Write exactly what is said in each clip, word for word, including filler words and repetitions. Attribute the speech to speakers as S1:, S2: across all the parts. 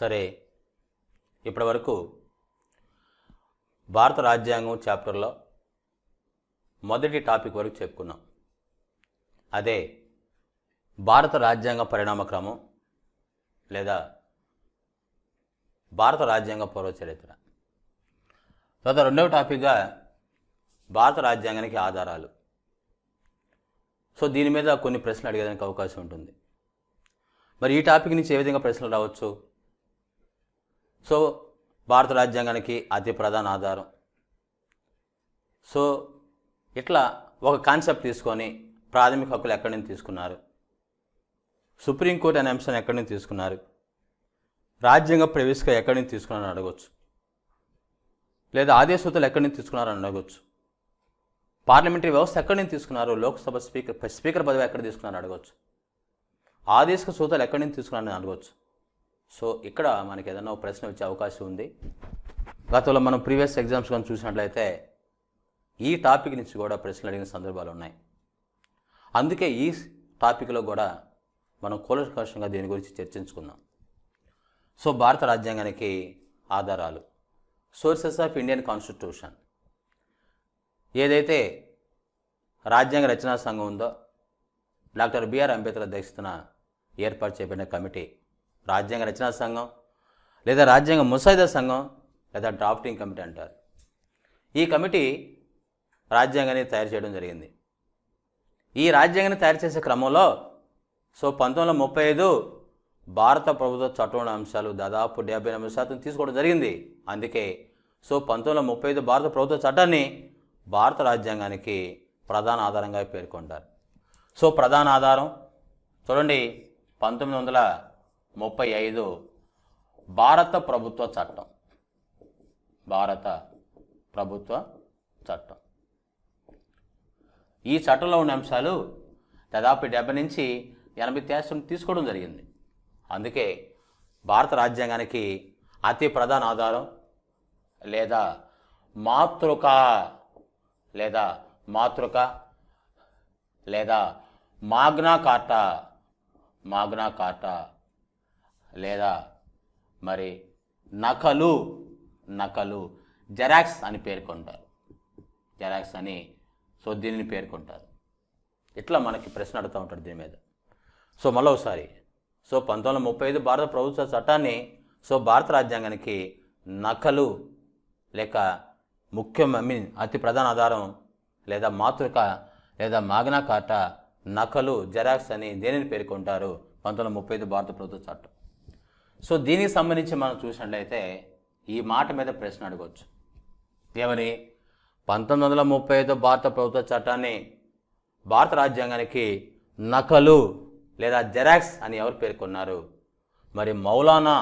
S1: సరే, ఇప్పటి వరకు భారత రాజ్యాంగం చాప్టర్లో మొదటి టాపిక్ వరకు చెప్పుకున్నాం. అదే భారత రాజ్యాంగ పరిణామ క్రమం లేదా భారత రాజ్యాంగ పూర్వ చరిత్ర. తర్వాత రెండవ టాపిక్గా భారత రాజ్యాంగానికి ఆధారాలు. సో దీని మీద కొన్ని ప్రశ్నలు అడిగేదానికి అవకాశం ఉంటుంది. మరి ఈ టాపిక్ నుంచి ఏ విధంగా ప్రశ్నలు రావచ్చు? సో భారత రాజ్యాంగానికి అతి ప్రధాన ఆధారం. సో ఇట్లా ఒక కాన్సెప్ట్ తీసుకొని ప్రాథమిక హక్కులు ఎక్కడి నుంచి తీసుకున్నారు, సుప్రీంకోర్టు అనే అంశాన్ని ఎక్కడి నుంచి తీసుకున్నారు, రాజ్యాంగ ప్రవేశిక ఎక్కడి నుంచి తీసుకున్నారని అడగవచ్చు, లేదా ఆదేశూతలు ఎక్కడి నుంచి తీసుకున్నారని అడగవచ్చు, పార్లమెంటరీ వ్యవస్థ ఎక్కడి నుంచి తీసుకున్నారు, లోక్సభ స్పీకర్ స్పీకర్ పదవి ఎక్కడ తీసుకున్నారని అడగవచ్చు, ఆదేశిక సూత్రాలు ఎక్కడి నుంచి తీసుకున్నారని అడగవచ్చు. సో ఇక్కడ మనకి ఏదైనా ఒక ప్రశ్న వచ్చే అవకాశం ఉంది. గతంలో మనం ప్రీవియస్ ఎగ్జామ్స్ కానీ చూసినట్లయితే ఈ టాపిక్ నుంచి కూడా ప్రశ్నలు అడిగిన సందర్భాలు ఉన్నాయి. అందుకే ఈ టాపిక్లో కూడా మనం కూలంకషంగా దీని గురించి చర్చించుకుందాం. సో భారత రాజ్యాంగానికి ఆధారాలు, సోర్సెస్ ఆఫ్ ఇండియన్ కాన్స్టిట్యూషన్. ఏదైతే రాజ్యాంగ రచనా సంఘం ఉందో డాక్టర్ బిఆర్ అంబేద్కర్ అధ్యక్షతన ఏర్పాటు చేయబడిన కమిటీ రాజ్యాంగ రచనా సంఘం లేదా రాజ్యాంగ ముసాయిదా సంఘం లేదా డ్రాఫ్టింగ్ కమిటీ అంటారు. ఈ కమిటీ రాజ్యాంగాన్ని తయారు చేయడం జరిగింది. ఈ రాజ్యాంగాన్ని తయారు చేసే క్రమంలో సో పంతొమ్మిది వందల ముప్పై ఐదు భారత ప్రభుత్వ చట్టంలోని అంశాలు దాదాపు డెబ్బై ఎనిమిది శాతం తీసుకోవడం జరిగింది. అందుకే సో పంతొమ్మిది వందల ముప్పై ఐదు భారత ప్రభుత్వ చట్టాన్ని భారత రాజ్యాంగానికి ప్రధాన ఆధారంగా పేర్కొంటారు. సో ప్రధాన ఆధారం చూడండి, పంతొమ్మిది వందల ముప్పై ఐదు భారత ప్రభుత్వ చట్టం. భారత ప్రభుత్వ చట్టం ఈ చట్టంలో ఉన్న అంశాలు దాదాపు డెబ్బై నుంచి ఎనభై శాతం తీసుకోవడం జరిగింది. అందుకే భారత రాజ్యాంగానికి అతి ప్రధాన ఆధారం లేదా మాతృక లేదా మాతృక లేదా మాగ్నా కార్టా మాగ్నా కార్టా లేదా మరి నకలు నకలు జెరాక్స్ అని పేర్కొంటారు. జెరాక్స్ అని సో దీనిని పేర్కొంటారు. ఇట్లా మనకి ప్రశ్న అడుగుతూ ఉంటారు దీని మీద. సో మళ్ళీ ఒకసారి సో పంతొమ్మిది వందల ముప్పై ఐదు భారత ప్రభుత్వ చట్టాన్ని సో భారత రాజ్యాంగానికి నకలు లేక ముఖ్యం ఐ మీన్ అతి ప్రధాన ఆధారం లేదా మాతృక లేదా మాగ్నా కార్టా నకలు జెరాక్స్ అని దేనిని పేర్కొంటారు? పంతొమ్మిది వందల ముప్పై ఐదు భారత ప్రభుత్వ చట్టం. సో దీనికి సంబంధించి మనం చూసినట్లయితే ఈ మాట మీద ప్రశ్న అడగవచ్చు. ఏమని? పంతొమ్మిది వందల ముప్పై ఐదు భారత ప్రభుత్వ చట్టాన్ని భారత రాజ్యాంగానికి నకలు లేదా జెరాక్స్ అని ఎవరు పేర్కొన్నారు? మరి మౌలానా.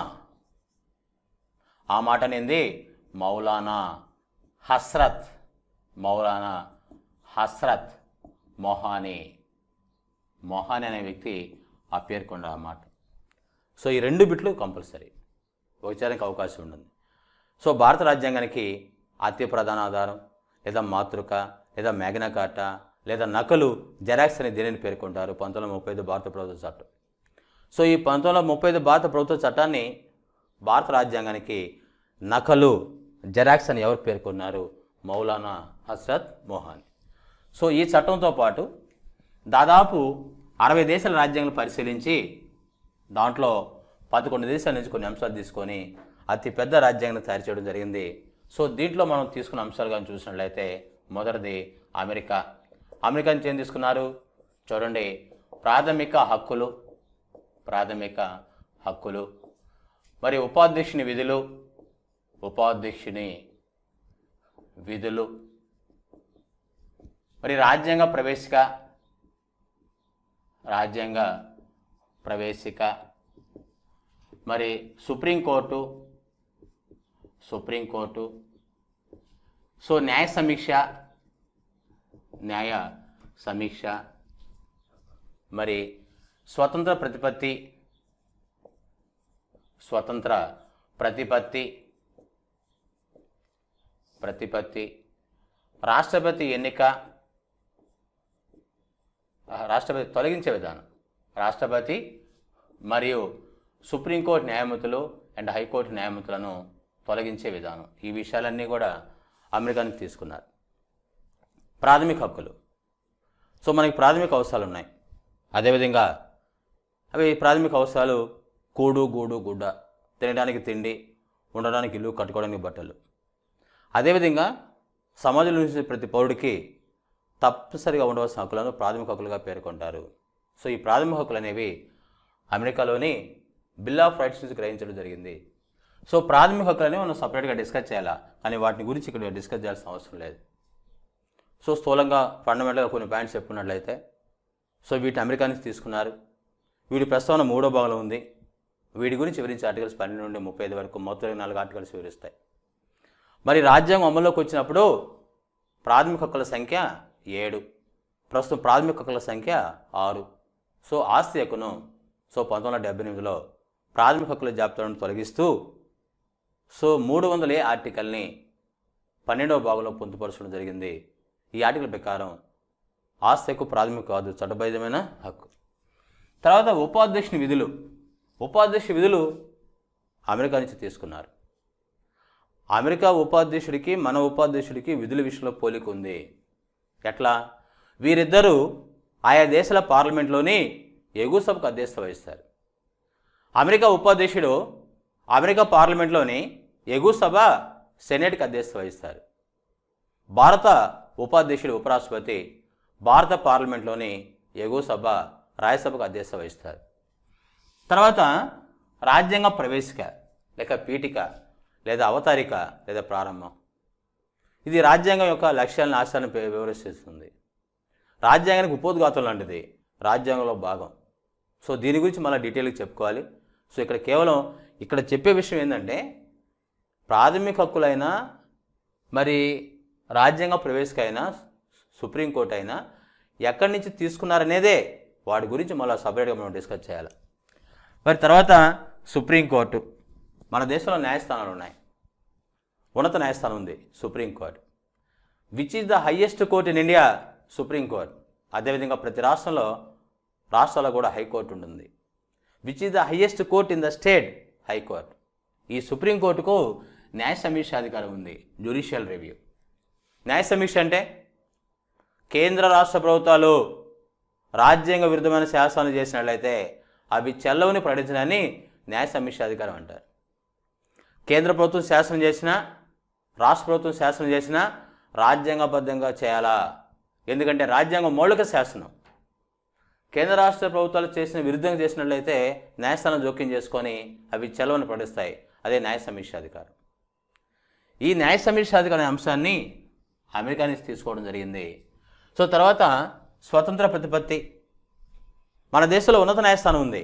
S1: ఆ మాట అనేది మౌలానా హస్రత్ మౌలానా హస్రత్ మొహానీ మొహానీ అనే వ్యక్తి ఆ పేర్కొన్నారు అన్నమాట. సో ఈ రెండు బిట్లు కంపల్సరీ వచ్చేదానికి అవకాశం ఉంటుంది. సో భారత రాజ్యాంగానికి అతి ప్రధాన ఆధారం లేదా మాతృక లేదా మ్యాగ్నా కార్టా లేదా నకలు జెరాక్స్ అని దేనిని పేర్కొంటారు? పంతొమ్మిది వందల ముప్పై ఐదు భారత ప్రభుత్వ చట్టం. సో ఈ పంతొమ్మిది వందల ముప్పై ఐదు భారత ప్రభుత్వ చట్టాన్ని భారత రాజ్యాంగానికి నకలు జెరాక్స్ అని ఎవరు పేర్కొన్నారు? మౌలానా హస్రత్ మొహానీ. సో ఈ చట్టంతో పాటు దాదాపు అరవై దేశాల రాజ్యాంగాలు పరిశీలించి దాంట్లో పదకొండు దేశాల నుంచి కొన్ని అంశాలు తీసుకొని అతి పెద్ద రాజ్యాంగాన్ని తయారు చేయడం జరిగింది. సో దీంట్లో మనం తీసుకున్న అంశాలు కానీ చూసినట్లయితే మొదటిది అమెరికా. అమెరికా నుంచి ఏం తీసుకున్నారు? చూడండి, ప్రాథమిక హక్కులు ప్రాథమిక హక్కులు మరి ఉపాధ్యక్షుని విధులు ఉపాధ్యక్షుని విధులు మరి రాజ్యాంగ ప్రవేశిక రాజ్యాంగ ప్రవేశిక మరి సుప్రీంకోర్టు సుప్రీంకోర్టు సో న్యాయ సమీక్ష న్యాయ సమీక్ష మరి స్వతంత్ర ప్రతిపత్తి స్వతంత్ర ప్రతిపత్తి ప్రతిపత్తి రాష్ట్రపతి ఎన్నిక రాష్ట్రపతి తొలగించే విధానం రాష్ట్రపతి మరియు సుప్రీంకోర్టు న్యాయమూర్తులు అండ్ హైకోర్టు న్యాయమూర్తులను తొలగించే విధానం, ఈ విషయాలన్నీ కూడా అమెరికా నుంచి తీసుకున్నారు. ప్రాథమిక హక్కులు. సో మనకి ప్రాథమిక అవసరాలు ఉన్నాయి. అదేవిధంగా అవి ప్రాథమిక అవసరాలు కూడు, గూడు, గుడ్డ, తినడానికి తిండి, ఉండడానికి ఇల్లు, కట్టుకోవడానికి బట్టలు. అదేవిధంగా సమాజంలో నుంచి ప్రతి పౌరుడికి తప్పనిసరిగా ఉండవలసిన హక్కులను ప్రాథమిక హక్కులుగా పేర్కొంటారు. సో ఈ ప్రాథమిక హక్కులు అనేవి అమెరికాలోని బిల్ ఆఫ్ రైట్స్ నుంచి గ్రహించడం జరిగింది. సో ప్రాథమిక హక్కులని మనం సపరేట్గా డిస్కస్ చేయాలా, కానీ వాటిని గురించి ఇక్కడ డిస్కస్ చేయాల్సిన అవసరం లేదు. సో స్థూలంగా ఫండమెంటల్గా కొన్ని పాయింట్స్ చెప్పుకున్నట్లయితే, సో వీటిని అమెరికా నుంచి తీసుకున్నారు. వీటి ప్రస్తావన మూడో భాగంలో ఉంది. వీటి గురించి వివరించే ఆర్టికల్స్ పన్నెండు నుండి ముప్పై ఐదు వరకు మొత్తం నాలుగు ఆర్టికల్స్ వివరిస్తాయి. మరి రాజ్యాంగం అమల్లోకి వచ్చినప్పుడు ప్రాథమిక హక్కుల సంఖ్య ఏడు, ప్రస్తుతం ప్రాథమిక హక్కుల సంఖ్య ఆరు. సో ఆస్తి హక్కును సో పంతొమ్మిది వందల డెబ్బై ఎనిమిదిలో ప్రాథమిక హక్కుల జాబితాను తొలగిస్తూ సో మూడు వందల ఏ ఆర్టికల్ని పన్నెండవ భాగంలో పొందుపరచడం జరిగింది. ఈ ఆర్టికల్ ప్రకారం ఆస్తి హక్కు ప్రాథమిక కాదు, చట్టబద్ధమైన హక్కు. తర్వాత ఉపాధ్యక్షుని విధులు. ఉపాధ్యక్ష విధులు అమెరికా నుంచి తీసుకున్నారు. అమెరికా ఉపాధ్యక్షుడికి మన ఉపాధ్యక్షుడికి విధుల విషయంలో పోలిక ఉంది. ఎట్లా? వీరిద్దరూ ఆయా దేశాల పార్లమెంట్లోని ఎగువ సభకు అధ్యక్షత వహిస్తారు. అమెరికా ఉపాధ్యక్షుడు అమెరికా పార్లమెంట్లోని ఎగువ సభ సెనేట్కి అధ్యక్షత వహిస్తారు. భారత ఉపాధ్యక్షుడు ఉపరాష్ట్రపతి భారత పార్లమెంట్లోని ఎగువ సభ రాజ్యసభకు అధ్యక్షత వహిస్తారు. తర్వాత రాజ్యాంగ ప్రవేశిక లేక పీఠిక లేదా అవతారిక లేదా ప్రారంభం. ఇది రాజ్యాంగం యొక్క లక్ష్యాలను ఆశయాలను వివరిస్తుంది. రాజ్యాంగానికి ఉపోద్ఘాతం లాంటిది, రాజ్యాంగంలో భాగం. సో దీని గురించి మళ్ళీ డీటెయిల్గా చెప్పుకోవాలి. సో ఇక్కడ కేవలం ఇక్కడ చెప్పే విషయం ఏంటంటే, ప్రాథమిక హక్కులైనా మరి రాజ్యాంగ ప్రవేశిక అయినా సుప్రీంకోర్టు అయినా ఎక్కడి నుంచి తీసుకున్నారనేదే వాటి గురించి మళ్ళీ సపరేట్గా మనం డిస్కస్ చేయాలి. మరి తర్వాత సుప్రీంకోర్టు. మన దేశంలో న్యాయస్థానాలు ఉన్నాయి. ఉన్నత న్యాయస్థానం ఉంది supreme court. Which is the highest court in India? Supreme court. అదేవిధంగా ప్రతి రాష్ట్రంలో రాష్ట్రాల్లో కూడా హైకోర్టు ఉంటుంది. Which is the highest court in the state? High court. ఈ సుప్రీంకోర్టుకు న్యాయ సమీక్షాధికారం ఉంది, జ్యుడిషియల్ రివ్యూ. న్యాయ సమీక్ష అంటే కేంద్ర రాష్ట్ర ప్రభుత్వాలు రాజ్యాంగ విరుద్ధమైన శాసనాలు చేసినట్లయితే అవి చెల్లవని ప్రకటించడాన్ని న్యాయ సమీక్షాధికారం అంటారు. కేంద్ర ప్రభుత్వం శాసనం చేసినా రాష్ట్ర ప్రభుత్వం శాసనం చేసినా రాజ్యాంగబద్ధంగా చేయాలా? ఎందుకంటే రాజ్యాంగం మౌలిక శాసనం. కేంద్ర రాష్ట్ర ప్రభుత్వాలు చేసిన విరుద్ధంగా చేసినట్లయితే న్యాయస్థానం జోక్యం చేసుకొని అవి చెల్లవని ప్రకటిస్తాయి. అదే న్యాయ సమీక్షాధికారం. ఈ న్యాయ సమీక్షాధికారం అంశాన్ని అమెరికా నుంచి తీసుకోవడం జరిగింది. సో తర్వాత స్వతంత్ర ప్రతిపత్తి. మన దేశంలో ఉన్నత న్యాయస్థానం ఉంది,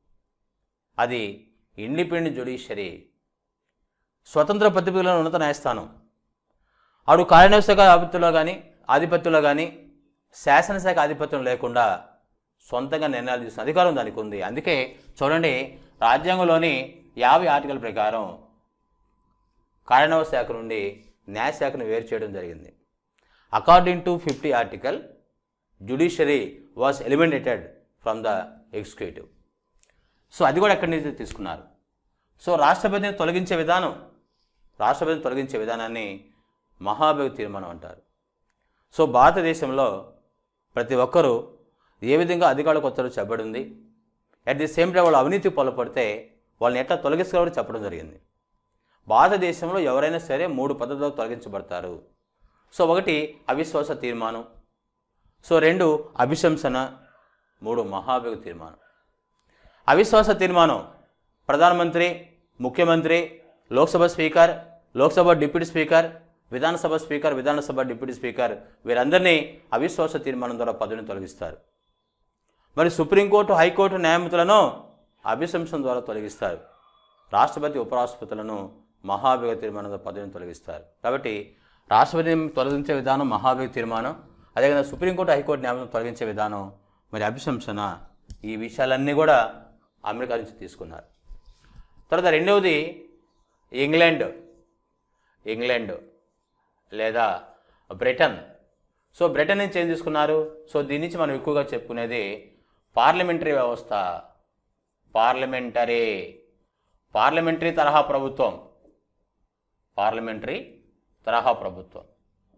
S1: అది ఇండిపెండెంట్ జ్యుడిషియరీ. స్వతంత్ర ప్రతిపత్తిలో ఉన్నత న్యాయస్థానం. అటు కార్యనిర్వాహక శాఖ ఆధిపత్యంలో కానీ ఆధిపత్యంలో కానీ శాసనశాఖ ఆధిపత్యం లేకుండా సొంతంగా నిర్ణయాలు తీసుకునే అధికారం దానికి ఉంది. అందుకే చూడండి, రాజ్యాంగంలోని యాభై ఆర్టికల్ ప్రకారం కార్యనిర్వాహక శాఖ నుండి న్యాయశాఖను వేరు చేయడం జరిగింది. According to fifty article, judiciary was eliminated from the executive. So అది కూడా ఎక్కడి నుంచి తీసుకున్నారు. సో రాష్ట్రపతిని తొలగించే విధానం, రాష్ట్రపతిని తొలగించే విధానాన్ని మహాభియోగ తీర్మానం అంటారు. సో భారతదేశంలో ప్రతి ఒక్కరూ ఏ విధంగా అధికారులకు వచ్చారో చెప్పబడింది. అట్ ది సేమ్ టైం వాళ్ళు అవినీతి పాల్పడితే వాళ్ళని ఎట్లా తొలగిస్తారో చెప్పడం జరిగింది. భారతదేశంలో ఎవరైనా సరే మూడు పద్ధతుల్లో తొలగించబడతారు. సో ఒకటి అవిశ్వాస తీర్మానం, సో రెండు అభిశంసన, మూడు మహాభియోగ తీర్మానం. అవిశ్వాస తీర్మానం ప్రధానమంత్రి, ముఖ్యమంత్రి, Lok Sabha speaker, Lok Sabha deputy speaker, Vidhan Sabha speaker, Vidhan Sabha deputy speaker వీరందరినీ అవిశ్వాస తీర్మానం ద్వారా పదవిని తొలగిస్తారు. మరి సుప్రీంకోర్టు, హైకోర్టు న్యాయమూర్తులను అభిశంసన ద్వారా తొలగిస్తారు. రాష్ట్రపతి, ఉపరాష్ట్రపతులను మహాభియోగ తీర్మానం ద్వారా పదవిని తొలగిస్తారు. కాబట్టి రాష్ట్రపతిని తొలగించే విధానం మహాభియోగ తీర్మానం, అదేవిధంగా సుప్రీంకోర్టు, హైకోర్టు న్యాయమూర్తులను తొలగించే విధానం మరి అభిశంసన. ఈ విషయాలన్నీ కూడా అమెరికా నుంచి తీసుకున్నారు. తర్వాత రెండవది ఇంగ్లాండ్ ఇంగ్లాండ్ లేదా బ్రిటన్. సో బ్రిటన్ నుంచి ఏం తీసుకున్నారు? సో దీని నుంచి మనం ఎక్కువగా చెప్పుకునేది పార్లమెంటరీ వ్యవస్థ. పార్లమెంటరీ పార్లమెంటరీ తరహా ప్రభుత్వం, పార్లమెంటరీ తరహా ప్రభుత్వం.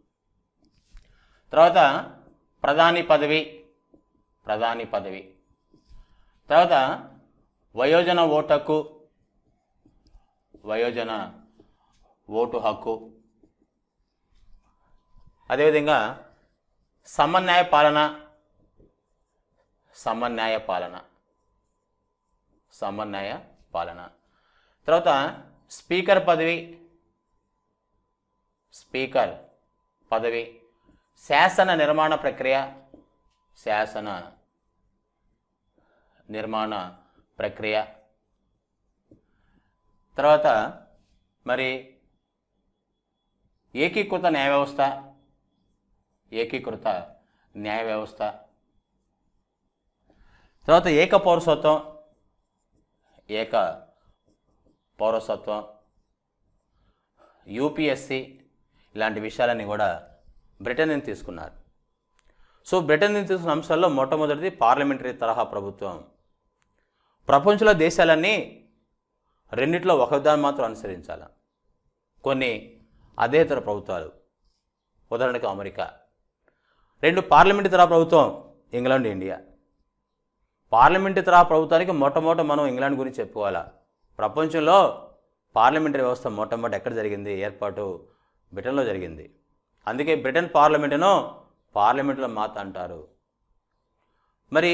S1: తర్వాత ప్రధాని పదవి, ప్రధాని పదవి. తర్వాత వయోజన ఓటు హక్కు, వయోజన ఓటు హక్కు. అదేవిధంగా సమన్యాయ పాలన, సమన్యాయ పాలన, సమన్యాయ పాలన. తర్వాత స్పీకర్ పదవి, స్పీకర్ పదవి. శాసన నిర్మాణ ప్రక్రియ, శాసన నిర్మాణ ప్రక్రియ. తర్వాత మరి ఏకీకృత న్యాయ వ్యవస్థ, ఏకీకృత న్యాయ వ్యవస్థ. తర్వాత ఏక పౌరసత్వం, ఏక పౌరసత్వం, యూపీఎస్సి, ఇలాంటి విషయాలన్నీ కూడా బ్రిటన్ నుంచి తీసుకున్నారు. సో బ్రిటన్ నుంచి తీసుకున్న అంశాల్లో మొట్టమొదటిది పార్లమెంటరీ తరహా ప్రభుత్వం. ప్రపంచంలో దేశాలన్నీ రెండిట్లో ఒకదాన్ని మాత్రం అనుసరించాలి. కొన్ని అధేతర ప్రభుత్వాలు, ఉదాహరణకు అమెరికా. రెండు పార్లమెంటరీ తరహా ప్రభుత్వం, ఇంగ్లాండ్, ఇండియా. పార్లమెంటరీ తరహా ప్రభుత్వానికి మొట్టమొదట మనం ఇంగ్లాండ్ గురించి చెప్పుకోవాలా. ప్రపంచంలో పార్లమెంటరీ వ్యవస్థ మొట్టమొదటి ఎక్కడ జరిగింది? ఏర్పాటు బ్రిటన్లో జరిగింది. అందుకే బ్రిటన్ పార్లమెంటును పార్లమెంటులో మాత అంటారు. మరి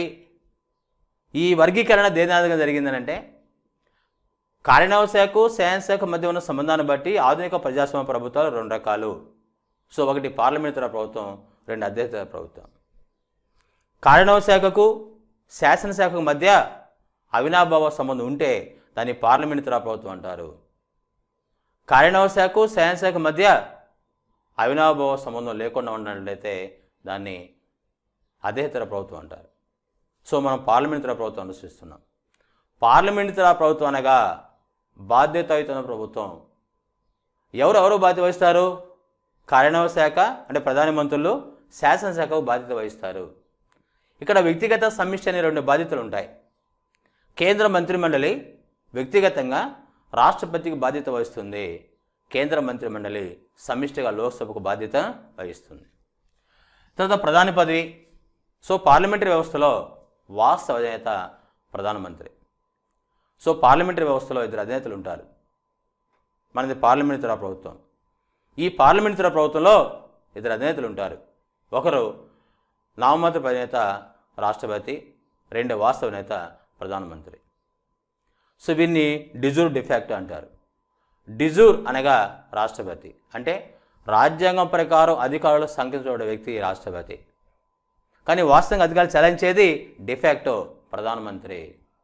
S1: ఈ వర్గీకరణ దేని ఆధారంగా జరిగిందనంటే కార్యనిర్వాహక శాఖకు శాసన శాఖ మధ్య ఉన్న సంబంధాన్ని బట్టి ఆధునిక ప్రజాస్వామ్య ప్రభుత్వాలు రెండు రకాలు. సో ఒకటి పార్లమెంటరీ ప్రభుత్వం, రెండు అధ్యక్ష ప్రభుత్వం. కార్యనిర్వాహక శాఖకు శాసనశాఖకు మధ్య అవినాభావ సంబంధం ఉంటే దాన్ని పార్లమెంటరీ ప్రభుత్వం అంటారు. కార్యనిర్వాహక శాఖకు శాసనశాఖ మధ్య అవినాభావ సంబంధం లేకుండా ఉన్నట్లయితే దాన్ని అధేతర ప్రభుత్వం అంటారు. సో మనం పార్లమెంటరీ ప్రభుత్వం అనుసరిస్తున్నాం. పార్లమెంటరీ ప్రభుత్వం అనగా బాధ్యతాయుతమైన ప్రభుత్వం. ఎవరెవరు బాధ్యత వహిస్తారు? కార్యనిర్వాహక శాఖ అంటే ప్రధాన మంత్రులు, శాసనశాఖకు బాధ్యత వహిస్తారు. ఇక్కడ వ్యక్తిగత సమిష్టి అనే రెండు బాధ్యతలు ఉంటాయి. కేంద్ర మంత్రిమండలి వ్యక్తిగతంగా రాష్ట్రపతికి బాధ్యత వహిస్తుంది. కేంద్ర మంత్రిమండలి సమిష్టిగా లోక్సభకు బాధ్యత వహిస్తుంది. తర్వాత ప్రధాని పదవి. సో పార్లమెంటరీ వ్యవస్థలో వాస్తవ అధినేత ప్రధానమంత్రి. సో పార్లమెంటరీ వ్యవస్థలో ఇద్దరు అధినేతలు ఉంటారు. మనది పార్లమెంటరీ ప్రభుత్వం. ఈ పార్లమెంటరీ ప్రభుత్వంలో ఇద్దరు అధినేతలు ఉంటారు. ఒకరు నామమాత్రపు అధినేత రాష్ట్రపతి, రెండు వాస్తవ నేత ప్రధానమంత్రి. సో వీన్ని డిజూర్ డిఫాక్టో అంటారు. డిజూర్ అనగా రాష్ట్రపతి, అంటే రాజ్యాంగం ప్రకారం అధికారులు సంఖ్యించబడే వ్యక్తి రాష్ట్రపతి. కానీ వాస్తవంగా అధికారులు చెలాయించేది డిఫాక్టో ప్రధానమంత్రి.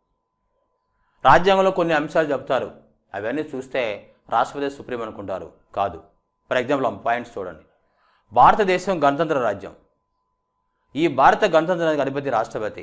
S1: రాజ్యాంగంలో కొన్ని అంశాలు చెప్తారు, అవన్నీ చూస్తే రాష్ట్రపతి సుప్రీం అనుకుంటారు. కాదు. ఫర్ ఎగ్జాంపుల్ ఆ పాయింట్స్ చూడండి. భారతదేశం గణతంత్ర రాజ్యం. ఈ భారత గణతంత్రానికి అధిపతి రాష్ట్రపతి.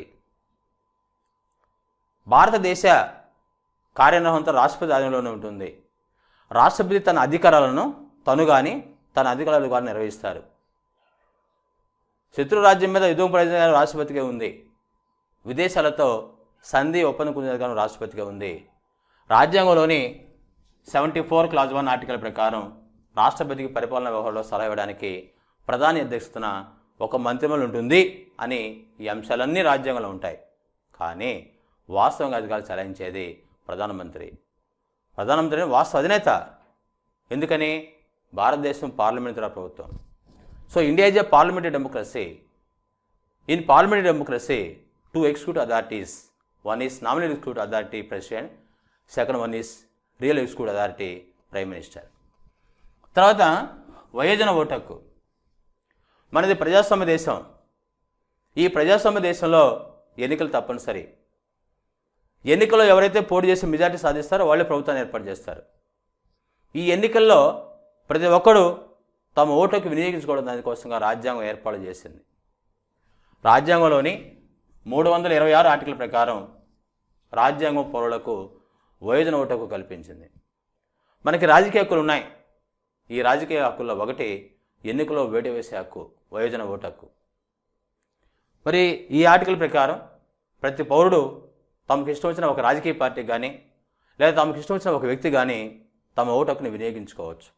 S1: భారతదేశ కార్యనిర్వహణంతో రాష్ట్రపతి ఆధీనంలోనే ఉంటుంది. రాష్ట్రపతి తన అధికారాలను తను కానీ తన అధికారాలు కానీ నిర్వహిస్తారు. శత్రు రాజ్యం మీద యుద్ధం ప్రయోజనం రాష్ట్రపతిగా ఉంది. విదేశాలతో సంధి ఒప్పందం కుదిరే రాష్ట్రపతిగా ఉంది. రాజ్యాంగంలోని seventy four clause one article ప్రకారం రాష్ట్రపతికి పరిపాలనా వ్యవహారంలో సలహా ఇవ్వడానికి ప్రధాని అధ్యక్షతన ఒక మంత్రిమండలి ఉంటుంది అని ఈ అంశాలన్నీ రాజ్యాంగంలో ఉంటాయి. కానీ వాస్తవంగా అధికారులు చెలాయించేది ప్రధానమంత్రి. ప్రధానమంత్రి వాస్తవ అధినేత. ఎందుకని? భారతదేశం పార్లమెంటరీ ప్రభుత్వం. So India is a parliamentary democracy. In parliamentary democracy two executive authorities, one is nominal executive authority president, second one is real executive authority prime minister. తర్వాత వయోజన ఓటు హక్కు. మనది ప్రజాస్వామ్య దేశం. ఈ ప్రజాస్వామ్య దేశంలో ఎన్నికలు తప్పనిసరి. ఎన్నికల్లో ఎవరైతే పోటీ చేసి మెజార్టీ సాధిస్తారో వాళ్ళే ప్రభుత్వాన్ని ఏర్పాటు చేస్తారు. ఈ ఎన్నికల్లో ప్రతి ఒక్కరూ తమ ఓటుకు వినియోగించుకోవడం దానికోసంగా రాజ్యాంగం ఏర్పాటు చేసింది. రాజ్యాంగంలోని మూడు వందల ఇరవై ఆరు ఆర్టికల్ ప్రకారం రాజ్యాంగం పౌరులకు వయోజన ఓటు హక్కు కల్పించింది. మనకి రాజకీయ హక్కులు ఉన్నాయి. ఈ రాజకీయ హక్కుల్లో ఒకటి ఎన్నికల్లో వేటు వేసే హక్కు, వయోజన ఓటు హక్కు. మరి ఈ ఆర్టికల్ ప్రకారం ప్రతి పౌరుడు తమకు ఇష్టం వచ్చిన ఒక రాజకీయ పార్టీకి కానీ లేదా తమకు ఇష్టం వచ్చిన ఒక వ్యక్తి కానీ తమ ఓటు హక్కుని వినియోగించుకోవచ్చు.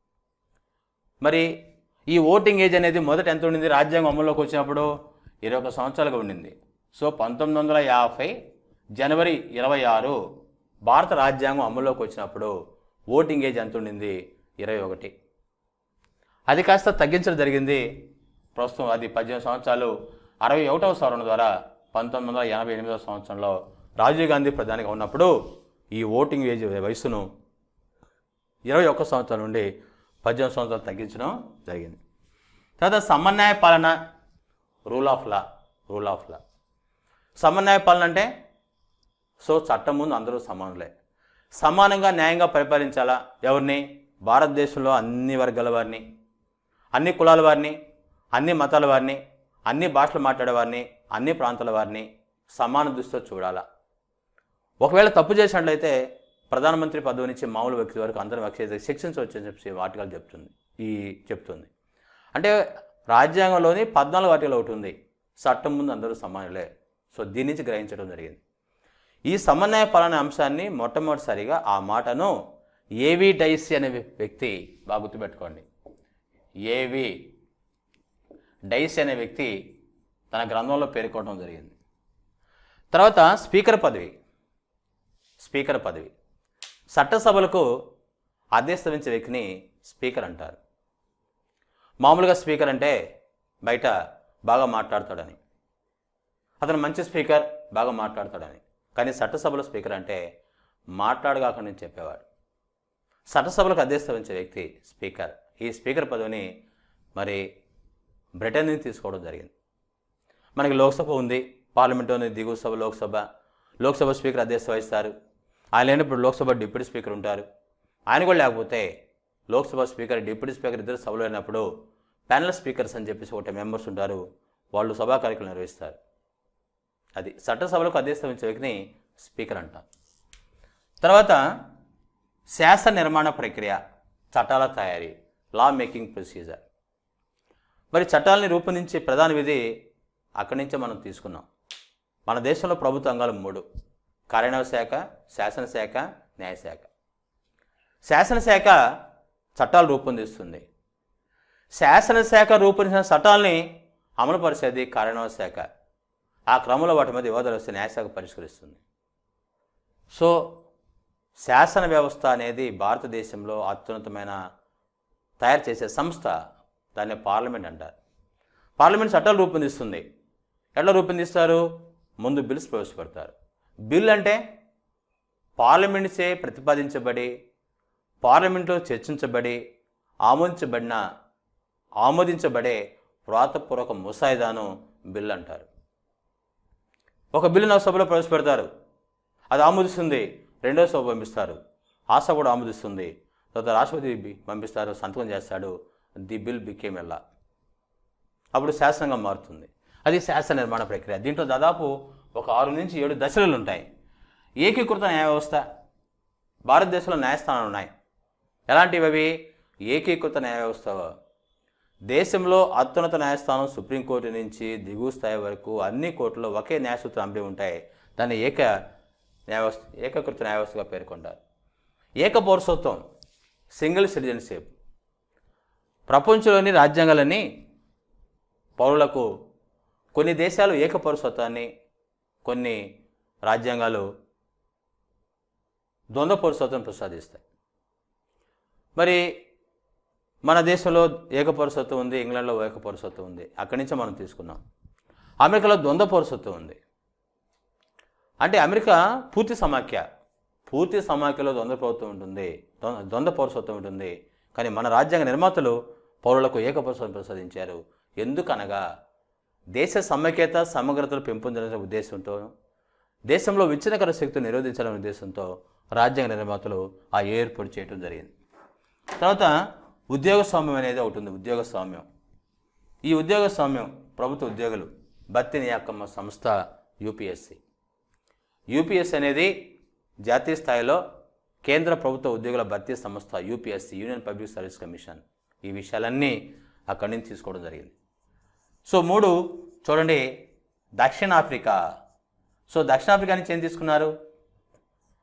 S1: మరి ఈ ఓటింగ్ ఏజ్ అనేది మొదట ఎంత ఉండింది? రాజ్యాంగం అమల్లోకి వచ్చినప్పుడు ఇరవై ఒక సంవత్సరాలుగా ఉండింది. సో పంతొమ్మిది వందల యాభై జనవరి ఇరవై ఆరు భారత రాజ్యాంగం అమల్లోకి వచ్చినప్పుడు ఓటింగ్ ఏజ్ ఎంత ఉండింది? ఇరవై ఒకటి. అది కాస్త తగ్గించడం జరిగింది. ప్రస్తుతం అది పద్దెనిమిది సంవత్సరాలు అరవై ఒకటవ సవరణ ద్వారా పంతొమ్మిది వందల ఎనభై ఎనిమిదవ సంవత్సరంలో రాజీవ్ గాంధీ ప్రధానిగా ఉన్నప్పుడు ఈ ఓటింగ్ ఏజ్ వయసును ఇరవై ఒక్క సంవత్సరాల నుండి పద్దెనిమిది సంవత్సరాలు తగ్గించడం జరిగింది. తర్వాత సమన్వయ పాలన, rule of law. Rule of law సమన్వయ పాలన అంటే సో చట్టం ముందు అందరూ సమానులే, సమానంగా న్యాయంగా పరిపాలించాలా. ఎవరిని? భారతదేశంలో అన్ని వర్గాల వారిని, అన్ని కులాల వారిని, అన్ని మతాల వారిని, అన్ని భాషలు మాట్లాడేవారిని, అన్ని ప్రాంతాల వారిని సమాన దృష్టితో చూడాలా. ఒకవేళ తప్పు చేసినట్లయితే ప్రధానమంత్రి పదవి నుంచి మామూలు వ్యక్తి వరకు అందరం వ్యక్తి శిక్షించవచ్చని చెప్పి ఆర్టికల్ చెప్తుంది. ఈ చెప్తుంది అంటే రాజ్యాంగంలోని పద్నాలుగు ఆర్టికల్ ఒకటి ఉంది, చట్టం ముందు అందరూ సమానులే. సో దీని నుంచి గ్రహించడం జరిగింది. ఈ సమన్వయ పాలన అంశాన్ని మొట్టమొదటిసారిగా ఆ మాటను ఏవి డైసీ అనే వ్యక్తి, బాగా గుర్తుపెట్టుకోండి, ఏవి డైసీ అనే వ్యక్తి తన గ్రంథంలో పేర్కొనడం జరిగింది. తర్వాత స్పీకర్ పదవి. స్పీకర్ పదవి చట్టసభలకు అధ్యక్షత వహించే వ్యక్తిని స్పీకర్ అంటారు. మామూలుగా స్పీకర్ అంటే బయట బాగా మాట్లాడతాడని, అతను మంచి స్పీకర్, బాగా మాట్లాడతాడని. కానీ చట్టసభలో స్పీకర్ అంటే మాట్లాడగాకుండా చెప్పేవాడు. చట్టసభలకు అధ్యక్షత వహించే వ్యక్తి స్పీకర్. ఈ స్పీకర్ పదవిని మరి బ్రిటన్ నుంచి తీసుకోవడం జరిగింది. మనకి లోక్సభ ఉంది, పార్లమెంట్ ఉంది, దిగువ సభ లోక్సభ. లోక్సభ స్పీకర్ అధ్యక్షత వహిస్తారు. ఆయన లేనప్పుడు లోక్సభ డిప్యూటీ స్పీకర్ ఉంటారు. ఆయన కూడా లేకపోతే లోక్సభ స్పీకర్, డిప్యూటీ స్పీకర్ ఇద్దరు సభలో అయినప్పుడు ప్యానల్ స్పీకర్స్ అని చెప్పేసి ఒకటి మెంబర్స్ ఉంటారు, వాళ్ళు సభా కార్యక్రమాలు నిర్వహిస్తారు. అది చట్టసభలకు అధ్యక్షత వహించే వ్యక్తిని స్పీకర్ అంటారు. తర్వాత శాసన నిర్మాణ ప్రక్రియ, చట్టాల తయారీ, లా మేకింగ్ ప్రొసీజర్. మరి చట్టాలని రూపొందించే ప్రధాన విధి అక్కడి నుంచే మనం తీసుకున్నాం. మన దేశంలో ప్రభుత్వ అంగాలు మూడు: కార్యనిర్వాహక శాఖ, శాసనశాఖ, న్యాయశాఖ. శాసనశాఖ చట్టాలు రూపొందిస్తుంది. శాసనశాఖ రూపొందించిన చట్టాలని అమలుపరిచేది కార్యనిర్వాహక శాఖ. ఆ క్రమంలో వాటి మధ్య వివాదాలు వస్తే న్యాయశాఖ పరిష్కరిస్తుంది. సో శాసన వ్యవస్థ అనేది భారతదేశంలో అత్యున్నతమైన తయారు చేసే సంస్థ. దాన్ని పార్లమెంట్ అంటారు. పార్లమెంట్ చట్టాలు రూపొందిస్తుంది. ఎట్లా రూపొందిస్తారు? ముందు బిల్స్ ప్రవేశపెడతారు. బిల్ అంటే పార్లమెంట్ చే ప్రతిపాదించబడి, పార్లమెంట్లో చర్చించబడి, ఆమోదించబడిన ఆమోదించబడే వ్రాతపూర్వక ముసాయిదాను బిల్ అంటారు. ఒక బిల్లు నా సభలో ప్రవేశపెడతారు, అది ఆమోదిస్తుంది, రెండో సభ పంపిస్తారు, ఆ సభ కూడా ఆమోదిస్తుంది, తర్వాత రాష్ట్రపతి పంపిస్తారు, సంతకం చేస్తాడు, ది బిల్ బికేమ్ లా. అప్పుడు శాసనంగా మారుతుంది. అది శాసన నిర్మాణ ప్రక్రియ. దీంట్లో దాదాపు ఒక ఆరు నుంచి ఏడు దశలు ఉంటాయి. ఏకీకృత న్యాయ వ్యవస్థ. భారతదేశంలో న్యాయస్థానాలు ఉన్నాయి. ఎలాంటివి అవి? ఏకీకృత న్యాయ వ్యవస్థ. దేశంలో అత్యున్నత న్యాయస్థానం సుప్రీంకోర్టు నుంచి దిగువ స్థాయి వరకు అన్ని కోర్టులో ఒకే న్యాయసూత్రం అమలు ఉంటాయి. దాన్ని ఏక న్యాయ వ్యవస్థ, ఏకీకృత న్యాయ వ్యవస్థగా పేర్కొంటారు. ఏక పౌరసత్వం, సింగిల్ సిటిజన్షిప్. ప్రపంచంలోని రాజ్యాంగాలన్నీ పౌరులకు, కొన్ని దేశాలు ఏక పౌరసత్వాన్ని, కొన్ని రాజ్యాంగాలు ద్వంద్వ పౌరసత్వం ప్రసాదిస్తాయి. మరి మన దేశంలో ఏక పౌరసత్వం ఉంది, ఇంగ్లాండ్లో ఏక పౌరసత్వం ఉంది, అక్కడి నుంచే మనం తీసుకున్నాం. అమెరికాలో ద్వంద్వ పౌరసత్వం ఉంది. అంటే అమెరికా పూర్తి సమాఖ్య, పూర్తి సమాఖ్యలో ద్వంద్వ ప్రభుత్వం ఉంటుంది, ద్వంద్వ పౌరసత్వం ఉంటుంది. కానీ మన రాజ్యాంగ నిర్మాతలు పౌరులకు ఏక పౌరసత్వం ప్రసాదించారు. ఎందుకనగా దేశ సమైక్యత, సమగ్రతలు పెంపొందించాలనే ఉద్దేశంతో, దేశంలో విచ్ఛిన్నకర శక్తులు నిరోధించాలనే ఉద్దేశంతో రాజ్యాంగ నిర్మాతలు ఆ ఏర్పాటు చేయడం జరిగింది. తర్వాత ఉద్యోగ స్వామ్యం అనేది ఒకటి ఉంది. ఉద్యోగ స్వామ్యం. ఈ ఉద్యోగ స్వామ్యం ప్రభుత్వ ఉద్యోగులు భర్తీ నియామక సంస్థ యూపీఎస్సీ. యూపీఎస్సీ అనేది జాతీయ స్థాయిలో కేంద్ర ప్రభుత్వ ఉద్యోగుల భర్తీ సంస్థ UPSC, union public service commission. ఈ విషయాలన్నీ అక్కడి నుంచి తీసుకోవడం జరిగింది. సో మూడు చూడండి, దక్షిణాఫ్రికా. సో దక్షిణాఫ్రికా నుంచి ఏం తీసుకున్నారు?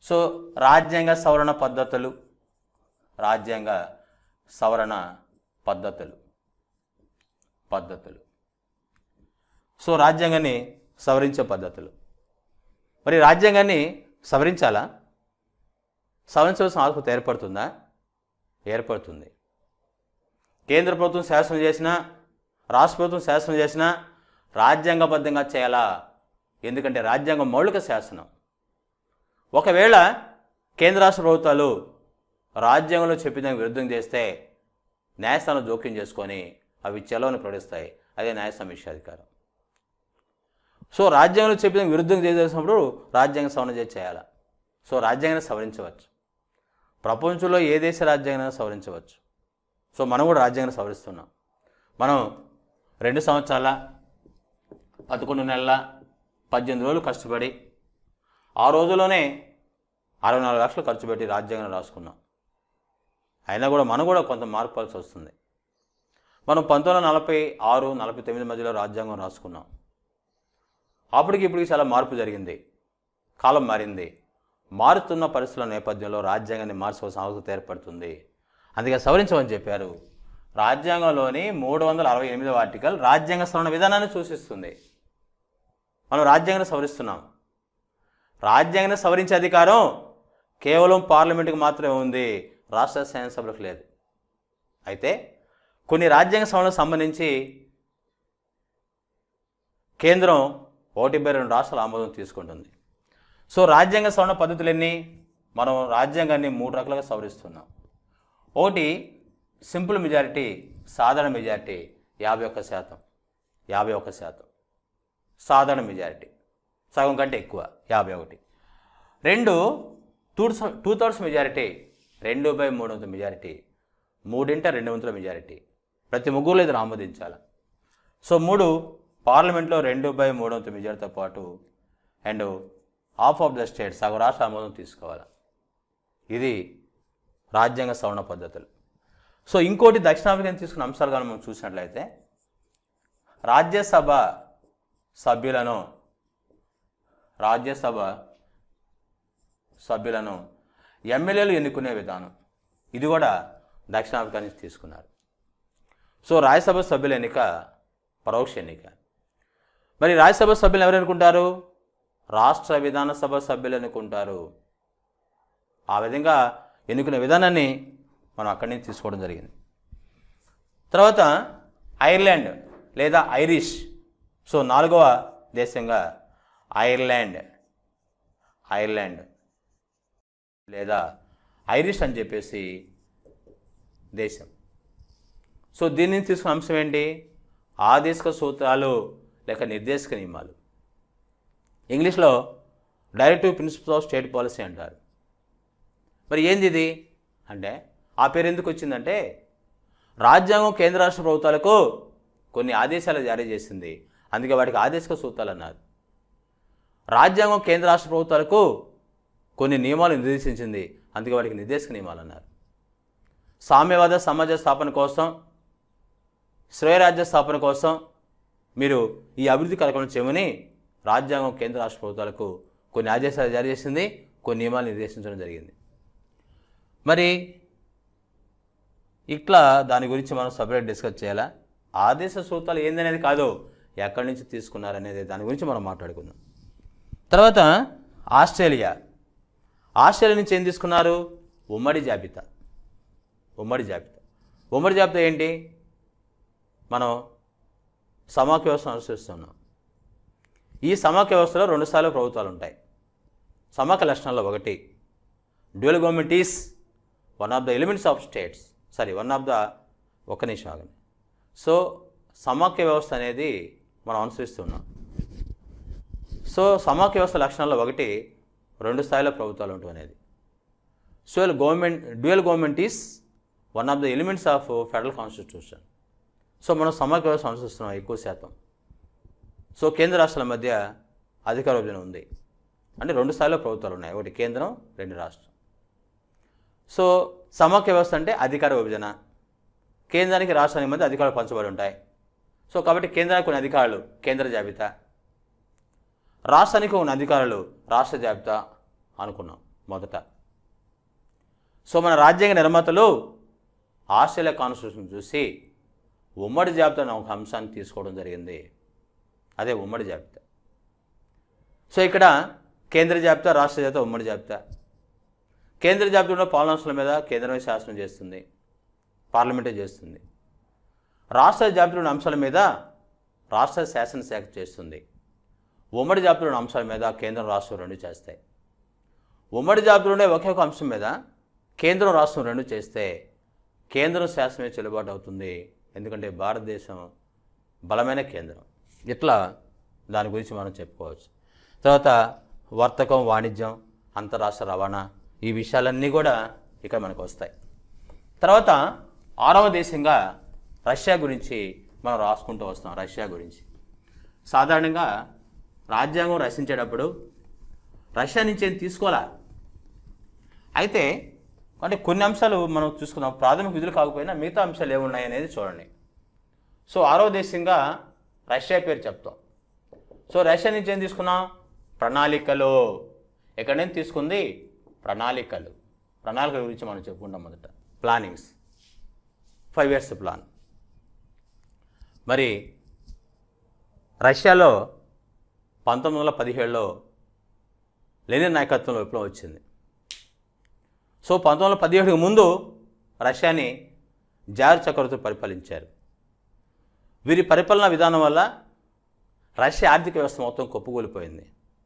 S1: సో రాజ్యాంగ సవరణ పద్ధతులు రాజ్యాంగ సవరణ పద్ధతులు పద్ధతులు సో రాజ్యాంగాన్ని సవరించే పద్ధతులు. మరి రాజ్యాంగాన్ని సవరించాలా? సవరించవలసిన ఆవశ్యకత ఏర్పడుతుందా? ఏర్పడుతుంది. కేంద్ర ప్రభుత్వం శాసనం చేసినా, రాష్ట్ర ప్రభుత్వం శాసనం చేసినా రాజ్యాంగబద్ధంగా చేయాలా? ఎందుకంటే రాజ్యాంగం మౌలిక శాసనం. ఒకవేళ కేంద్ర రాష్ట్ర ప్రభుత్వాలు రాజ్యాంగంలో చెప్పిన విరుద్ధం చేస్తే న్యాయస్థానం జోక్యం చేసుకొని అవి చెలవని ప్రకటిస్తాయి. అదే న్యాయ సమీక్షాధికారం. సో రాజ్యాంగంలో చెప్పిన విరుద్ధం చేసేసినప్పుడు రాజ్యాంగ సవరణ చేసి చేయాలి. సో రాజ్యాంగాన్ని సవరించవచ్చు. ప్రపంచంలో ఏ దేశ రాజ్యాంగాన్ని సవరించవచ్చు. సో మనం కూడా రాజ్యాంగాన్ని సవరిస్తున్నాం. మనం రెండు సంవత్సరాల పదకొండు నెలల పద్దెనిమిది రోజులు కష్టపడి ఆ రోజులోనే అరవై నాలుగు లక్షలు ఖర్చు పెట్టి రాజ్యాంగాన్ని రాసుకున్నాం. అయినా కూడా మనం కూడా కొంత మార్పాల్సి వస్తుంది. మనం పంతొమ్మిది వందల నలభై ఆరు నలభై తొమ్మిది మధ్యలో రాజ్యాంగం రాసుకున్నాం. అప్పటికి ఇప్పటికి చాలా మార్పు జరిగింది. కాలం మారింది. మారుతున్న పరిస్థితుల నేపథ్యంలో రాజ్యాంగాన్ని మార్చవలసిన అవసరం ఏర్పడుతుంది. అందుకే సవరించమని చెప్పారు. రాజ్యాంగంలోని మూడు వందల అరవై ఎనిమిదవ ఆర్టికల్ రాజ్యాంగ సవరణ విధానాన్ని సూచిస్తుంది. మనం రాజ్యాంగాన్ని సవరిస్తున్నాం. రాజ్యాంగాన్ని సవరించే అధికారం కేవలం పార్లమెంటుకు మాత్రమే ఉంది, రాష్ట్ర శాసనసభలకు లేదు. అయితే కొన్ని రాజ్యాంగ సవరణకు సంబంధించి కేంద్రం ఒకటి బై రెండు రాష్ట్రాల ఆమోదం తీసుకుంటుంది. సో రాజ్యాంగ సవరణ పద్ధతులు ఎన్ని? మనం రాజ్యాంగాన్ని మూడు రకాలుగా సవరిస్తున్నాం. ఒకటి సింపుల్ మెజారిటీ, సాధారణ మెజారిటీ యాభై ఒక్క శాతం యాభై ఒక్క శాతం సాధారణ మెజారిటీ సగం కంటే ఎక్కువ యాభై ఒకటి. రెండు టూ టూ థర్డ్స్ మెజారిటీ, రెండు బై మూడు వంతుల మెజారిటీ, మూడింట రెండు వంతుల మెజారిటీ, ప్రతి ముగ్గురు ఇద్దరు ఆమోదించాలి. సో మూడు పార్లమెంట్లో రెండు బై మూడు వంతుల మెజారిటీతో పాటు and half of the state సగం రాష్ట్ర ఆమోదం తీసుకోవాలి. ఇది రాజ్యాంగ సవరణ పద్ధతులు. సో ఇంకోటి దక్షిణాఫ్రికా తీసుకున్న అంశాలు కానీ మనం చూసినట్లయితే రాజ్యసభ సభ్యులను రాజ్యసభ సభ్యులను ఎమ్మెల్యేలు ఎన్నుకునే విధానం ఇది కూడా దక్షిణాఫ్రికా నుంచి తీసుకున్నారు. సో రాజ్యసభ సభ్యుల ఎన్నిక పరోక్ష ఎన్నిక. మరి రాజ్యసభ సభ్యులు ఎవరు ఎన్నుకుంటారు? రాష్ట్ర విధానసభ సభ్యులు ఎన్నుకుంటారు. ఆ విధంగా ఎన్నుకునే విధానాన్ని మనం అక్కడి నుంచి తీసుకోవడం జరిగింది. తర్వాత ఐర్లాండ్ లేదా ఐరిష్. సో నాలుగవ దేశంగా ఐర్లాండ్ ఐర్లాండ్ లేదా ఐరిష్ అని చెప్పేసి దేశం. సో దీని నుంచి తీసుకున్న అంశం ఏంటి? ఆదేశిక సూత్రాలు లేక నిర్దేశక నియమాలు. ఇంగ్లీష్లో directive principles of state policy అంటారు. మరి ఏంది ఇది అంటే ఆ పేరు ఎందుకు వచ్చిందంటే రాజ్యాంగం కేంద్ర రాష్ట్ర ప్రభుత్వాలకు కొన్ని ఆదేశాలు జారీ చేసింది, అందుకే వాటికి ఆదేశిక సూత్రాలు అన్నారు. రాజ్యాంగం కేంద్ర రాష్ట్ర ప్రభుత్వాలకు కొన్ని నియమాలు నిర్దేశించింది, అందుకే వాటికి నిర్దేశక నియమాలు అన్నారు. సామ్యవాద సమాజ స్థాపన కోసం, శ్రేయరాజ్య స్థాపన కోసం మీరు ఈ అభివృద్ధి కార్యక్రమం చేయమని రాజ్యాంగం కేంద్ర రాష్ట్ర ప్రభుత్వాలకు కొన్ని ఆదేశాలు జారీ చేసింది, కొన్ని నియమాలు నిర్దేశించడం జరిగింది. మరి ఇట్లా దాని గురించి మనం సపరేట్ డిస్కస్ చేయాలా? ఆదేశ సూత్రాలు ఏందనేది కాదు, ఎక్కడి నుంచి తీసుకున్నారనేది దాని గురించి మనం మాట్లాడుకుందాం. తర్వాత ఆస్ట్రేలియా. ఆస్ట్రేలియా నుంచి ఏం తీసుకున్నారు? ఉమ్మడి జాబితా. ఉమ్మడి జాబితా ఉమ్మడి జాబితా ఏంటి? మనం సమాఖ్య వ్యవస్థను అనుసరిస్తున్నాం. ఈ సమాఖ్య వ్యవస్థలో రెండు స్థాయిలో ప్రభుత్వాలు ఉంటాయి. సమాఖ్య లక్షణాల్లో ఒకటి dual government is one of the elements of states sorry one of the ఒక్క నిమిషం ఆగండి. సో సమాఖ్య వ్యవస్థ అనేది మనం అనుసరిస్తున్నాం. సో సమాఖ్య వ్యవస్థ లక్షణాల్లో ఒకటి రెండు స్థాయిలో ప్రభుత్వాలు ఉండటం అనేది. So government dual government is one of the elements of federal constitution. So మనం సమాఖ్య వ్యవస్థ అనుసరిస్తున్నాం ఎక్కువ శాతం. సో కేంద్ర రాష్ట్రాల మధ్య అధికార విభజన ఉంది, అంటే రెండు స్థాయిలో ప్రభుత్వాలు ఉన్నాయి, ఒకటి కేంద్రం, రెండు రాష్ట్రం. సో సమాఖ్య వ్యవస్థ అంటే అధికార విభజన, కేంద్రానికి రాష్ట్రానికి మధ్య అధికారాలు పంచబడి ఉంటాయి. సో కాబట్టి కేంద్రానికి కొన్ని అధికారులు కేంద్ర జాబితా, రాష్ట్రానికి కొన్ని అధికారులు రాష్ట్ర జాబితా అనుకున్నాం మొదట. సో మన రాజ్యాంగ నిర్మాతలు ఆస్ట్రేలియా కాన్స్టిట్యూషన్ చూసి ఉమ్మడి జాబితా అనే ఒక అంశాన్ని తీసుకోవడం జరిగింది. అదే ఉమ్మడి జాబితా. సో ఇక్కడ కేంద్ర జాబితా, రాష్ట్ర జాబితా, ఉమ్మడి జాబితా. కేంద్ర జాబితాలో పాలనాంశాల మీద కేంద్రమే శాసనం చేస్తుంది, పార్లమెంటే చేస్తుంది. రాష్ట్ర జాబితాలోని అంశాల మీద రాష్ట్ర శాసనశాఖ చేస్తుంది. ఉమ్మడి జాబితాలోని అంశాల మీద కేంద్రం, రాష్ట్రం రెండు చేస్తాయి. ఉమ్మడి జాబితాలోనే ఒకే ఒక అంశం మీద కేంద్రం, రాష్ట్రం రెండు చేస్తే కేంద్రం శాసనమే చెల్లుబాటు అవుతుంది. ఎందుకంటే భారతదేశం బలమైన కేంద్రం. ఇట్లా దాని గురించి మనం చెప్పుకోవచ్చు. తర్వాత వర్తకం, వాణిజ్యం, అంతరాష్ట్ర రవాణా, ఈ విషయాలన్నీ కూడా ఇక్కడ మనకు వస్తాయి. తర్వాత ఆరవ దేశంగా రష్యా గురించి మనం రాసుకుంటూ వస్తాం. రష్యా గురించి సాధారణంగా రాజ్యాంగం రచించేటప్పుడు రష్యా నుంచి ఏం తీసుకోవాలా, అయితే అంటే కొన్ని అంశాలు మనం చూసుకుందాం. ప్రాథమిక విధులు కాకపోయినా మిగతా అంశాలు ఏమున్నాయి అనేది చూడండి. సో ఆరో దేశంగా రష్యా పేరు చెప్తాం. సో రష్యా నుంచి ఏం తీసుకున్నాం? ప్రణాళికలు. ఎక్కడి నుంచి తీసుకుంది? ప్రణాళికలు. ప్రణాళికల గురించి మనం చెప్పుకుంటాం. మొదట ప్లానింగ్స్, ఫైవ్ ఇయర్స్ ప్లాన్. మరి రష్యాలో పంతొమ్మిది వందల పదిహేడులో లెనిన్ నాయకత్వంలో విప్లవం వచ్చింది. సో పంతొమ్మిది వందల పదిహేడుకి ముందు రష్యాని జార్ చక్రవర్తి పరిపాలించారు. వీరి పరిపాలనా విధానం వల్ల రష్యా ఆర్థిక వ్యవస్థ మొత్తం కుప్పకూలిపోయింది.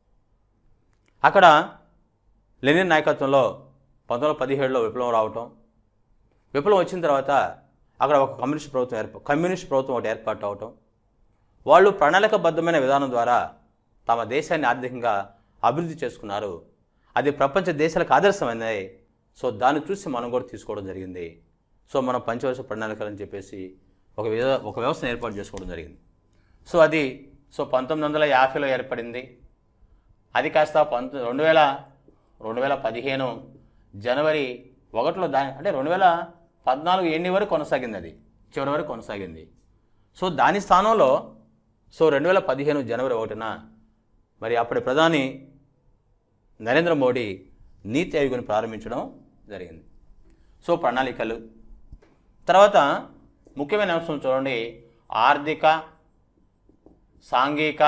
S1: అక్కడ లెనిన్ నాయకత్వంలో పంతొమ్మిది వందల పదిహేడులో విప్లవం రావటం, విప్లవం వచ్చిన తర్వాత అక్కడ ఒక కమ్యూనిస్ట్ ప్రభుత్వం ఏర్ప కమ్యూనిస్ట్ ప్రభుత్వం ఒకటి ఏర్పాటు అవటం, వాళ్ళు ప్రణాళికబద్ధమైన విధానం ద్వారా తమ దేశాన్ని ఆర్థికంగా అభివృద్ధి చేసుకున్నారు. అది ప్రపంచ దేశాలకు ఆదర్శమైనది. సో దాన్ని చూసి మనం కూడా తీసుకోవడం జరిగింది. సో మనం పంచవర్ష ప్రణాళికలు అని చెప్పేసి ఒక విధ ఒక వ్యవస్థను ఏర్పాటు చేసుకోవడం జరిగింది. సో అది సో పంతొమ్మిది వందల యాభైలో ఏర్పడింది. అది కాస్త పంతొ రెండు వేల రెండు వేల పదిహేను జనవరి ఒకటిలో దాని అంటే రెండు వేల పద్నాలుగు ఎన్ని వరకు కొనసాగింది, అది చివరి వరకు కొనసాగింది. సో దాని స్థానంలో సో రెండు వేల పదిహేను జనవరి ఒకటిన మరి అప్పటి ప్రధాని నరేంద్ర మోడీ నీతి ఆయోగ్ని ప్రారంభించడం జరిగింది. సో ప్రణాళికలు. తర్వాత ముఖ్యమైన అంశం చూడండి, ఆర్థిక, సాంఘిక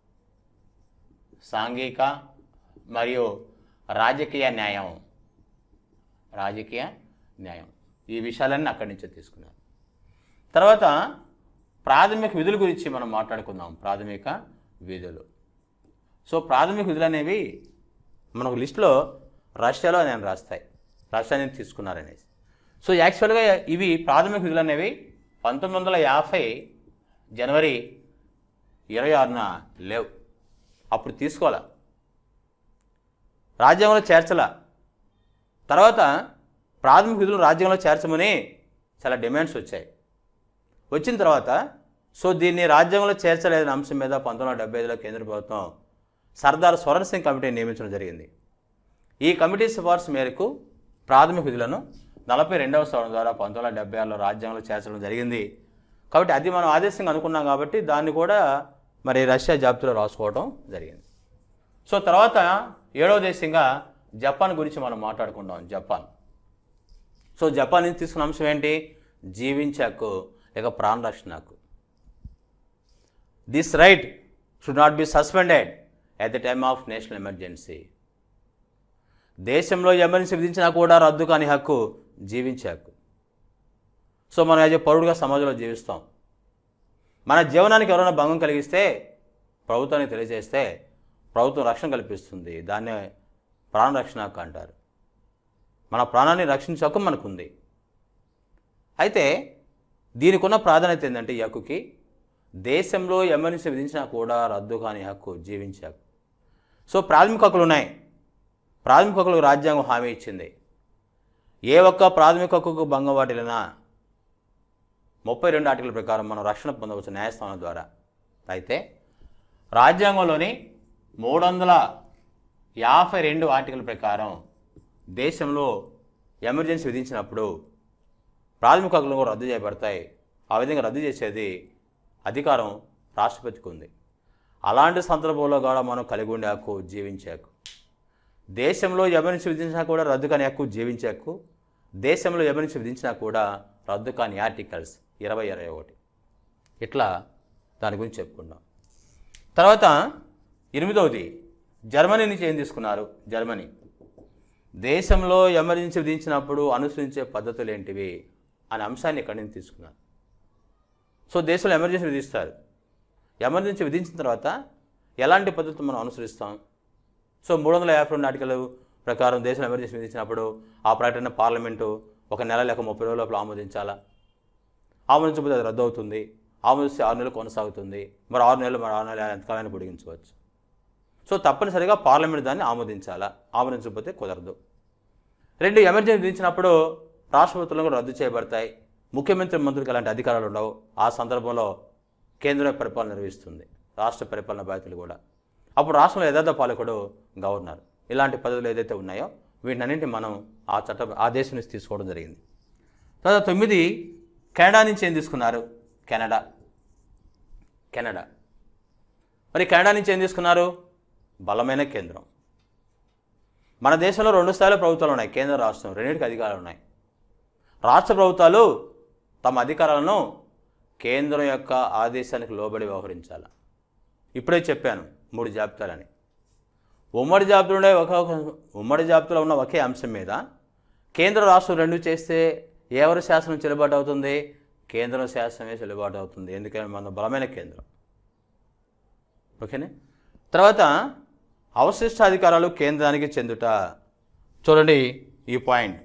S1: సాంఘిక మరియు రాజకీయ న్యాయం. రాజకీయ న్యాయం ఈ విషయాలన్నీ అక్కడి నుంచే తీసుకున్నారు. తర్వాత ప్రాథమిక విధుల గురించి మనం మాట్లాడుకుందాం. ప్రాథమిక విధులు. సో ప్రాథమిక విధులు అనేవి మనకు లిస్టులో రష్యాలో నేను రాస్తాయి, రష్యా నుంచి తీసుకున్నారనేసి. సో యాక్చువల్గా ఇవి ప్రాథమిక విధులు అనేవి పంతొమ్మిది వందల యాభై జనవరి ఇరవై ఆరున లేవు. అప్పుడు తీసుకోవాలా, రాజ్యాంగంలో చేర్చలా. తర్వాత ప్రాథమిక విధులు రాజ్యాంగంలో చేర్చమని చాలా డిమాండ్స్ వచ్చాయి. వచ్చిన తర్వాత సో దీన్ని రాజ్యాంగంలో చేర్చలేని అంశం మీద పంతొమ్మిది వందల డెబ్బై ఐదులో కేంద్ర ప్రభుత్వం సర్దార్ స్వరణ్ సింగ్ కమిటీని నియమించడం జరిగింది. ఈ కమిటీ సిఫార్సు మేరకు ప్రాథమిక విధులను నలభై రెండవ సవరణ ద్వారా పంతొమ్మిది వందల డెబ్బై ఆరులో రాజ్యాంగంలో చేర్చడం జరిగింది. కాబట్టి అది మనం ఆదేశంగా అనుకున్నాం కాబట్టి దాన్ని కూడా మరి రష్యా జాబితాలో రాసుకోవడం జరిగింది. సో తర్వాత ఏడవ దేశంగా జపాన్ గురించి మనం మాట్లాడుకుంటాం. జపాన్. సో జపాన్ నుంచి తీసుకున్న అంశం ఏంటి? జీవించే హక్కు లేక ప్రాణరక్షణ హక్కు. This right should not be suspended at the time of national emergency. దేశంలో ఎమర్జెన్సీ విధించినా కూడా రద్దు కాని హక్కు జీవించే హక్కు. సో మనం యాజ్ ఏ పౌరుడుగా సమాజంలో జీవిస్తాం. మన జీవనానికి ఎవరైనా భంగం కలిగిస్తే ప్రభుత్వానికి తెలియజేస్తే ప్రభుత్వం రక్షణ కల్పిస్తుంది. దాన్నే ప్రాణరక్షణ హక్కు అంటారు. మన ప్రాణాన్ని రక్షించే హక్కు మనకుంది. అయితే దీనికి ఉన్న ప్రాధాన్యత ఏంటంటే ఈ హక్కుకి దేశంలో ఎమర్జెన్సీ విధించినా కూడా రద్దు కాని హక్కు జీవించే హక్కు. సో ప్రాథమిక హక్కులు ఉన్నాయి. ప్రాథమిక హక్కులకు రాజ్యాంగం హామీ ఇచ్చింది. ఏ ఒక్క ప్రాథమిక హక్కుకు భంగం వాటిల్లినా ముప్పై రెండు ఆర్టికల్ ప్రకారం మనం రక్షణ పొందవచ్చు న్యాయస్థానం ద్వారా. అయితే రాజ్యాంగంలోని మూడు వందల యాభై రెండు ఆర్టికల్ ప్రకారం దేశంలో ఎమర్జెన్సీ విధించినప్పుడు ప్రాథమిక హక్కులు కూడా రద్దు చేయబడతాయి. ఆ విధంగా రద్దు చేసేది అధికారం రాష్ట్రపతికి ఉంది. అలాంటి సందర్భంలో కూడా మనం కలిగి ఉండే హక్కు జీవించే హక్కు. దేశంలో ఎమర్జెన్సీ విధించినా కూడా రద్దు కాని హక్కు, జీవించే హక్కు. దేశంలో ఎమర్జెన్సీ విధించినా కూడా రద్దు కాని ఆర్టికల్స్ ఇరవై ఇరవై ఒకటి ఇట్లా దాని గురించి చెప్పుకున్నాం. తర్వాత ఎనిమిదవది జర్మనీ నుంచి ఏం తీసుకున్నారు? జర్మనీ దేశంలో ఎమర్జెన్సీ విధించినప్పుడు అనుసరించే పద్ధతులు ఏంటివి అనే అంశాన్ని ఇక్కడి నుంచి తీసుకున్నారు. సో దేశంలో ఎమర్జెన్సీ విధిస్తారు. ఎమర్జెన్సీ విధించిన తర్వాత ఎలాంటి పద్ధతులు మనం అనుసరిస్తాం? సో మూడు వందల యాభై రెండు ఆర్టికల్ ప్రకారం దేశంలో ఎమర్జెన్సీ విధించినప్పుడు ఆ ప్రకటన పార్లమెంటు ఒక నెల లేక ముప్పై రోజుల లోపల ఆమోదించాలా? ఆమోదించకపోతే అది రద్దు అవుతుంది. ఆమోదిస్తే ఆరు నెలలు కొనసాగుతుంది. మరి ఆరు నెలలు మరి ఆరు నెలలు ఎంతకాలైనా పొడిగించవచ్చు. సో తప్పనిసరిగా పార్లమెంట్ దాన్ని ఆమోదించాలా, ఆమోదించకపోతే కుదరదు. రెండు, ఎమర్జెన్సీ విధించినప్పుడు రాష్ట్ర ప్రభుత్వాలు కూడా రద్దు చేయబడతాయి. ముఖ్యమంత్రి మంత్రులకు అలాంటి అధికారాలు ఉండవు. ఆ సందర్భంలో కేంద్రం పరిపాలన నిర్వహిస్తుంది, రాష్ట్ర పరిపాలన బాధ్యతలు కూడా. అప్పుడు రాష్ట్రంలో యథార్థ పాలకుడు గవర్నర్. ఇలాంటి పద్ధతులు ఏదైతే ఉన్నాయో వీటన్నింటినీ మనం ఆ చట్ట ఆ దేశం నుంచి తీసుకోవడం జరిగింది. తర్వాత తొమ్మిది కెనడా నుంచి ఏం తీసుకున్నారు? కెనడా కెనడా మరి కెనడా నుంచి ఏం తీసుకున్నారు? బలమైన కేంద్రం. మన దేశంలో రెండు స్థాయిలో ప్రభుత్వాలు ఉన్నాయి, కేంద్ర రాష్ట్రం, రెండింటికి అధికారాలు ఉన్నాయి. రాష్ట్ర ప్రభుత్వాలు తమ అధికారాలను కేంద్రం యొక్క ఆదేశానికి లోబడి వ్యవహరించాలి. ఇప్పుడే చెప్పాను మూడు జాబితాలని. ఉమ్మడి జాబితాలో ఉండే ఒక ఉమ్మడి జాబితాలో ఉన్న ఒకే అంశం మీద కేంద్ర రాష్ట్రం రెండు చేస్తే ఎవరి శాసనం చెల్లుబాటు అవుతుంది? కేంద్రం శాసనమే చెల్లుబాటు అవుతుంది. ఎందుకంటే మన బలమైన కేంద్రం. ఓకేనే. తర్వాత అవశిష్టాధికారాలు కేంద్రానికి చెందుట. చూడండి ఈ పాయింట్,